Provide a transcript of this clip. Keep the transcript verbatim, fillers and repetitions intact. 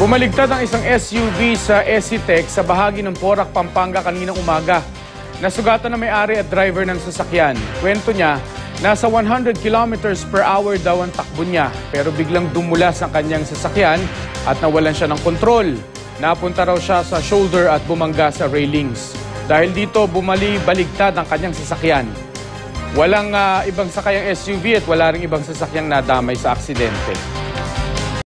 Bumaligtad ang isang S U V sa Esitec sa bahagi ng Porac, Pampanga kaninang umaga. Nasugatan na may-ari at driver ng sasakyan. Kwento niya, nasa one hundred kilometers per hour daw ang takbo niya, pero biglang dumulas ang kanyang sasakyan at nawalan siya ng kontrol. Napunta raw siya sa shoulder at bumangga sa railings. Dahil dito, bumali-baligtad ang kanyang sasakyan. Walang uh, ibang sakayang S U V at wala ring ibang sasakyang nadamay sa aksidente.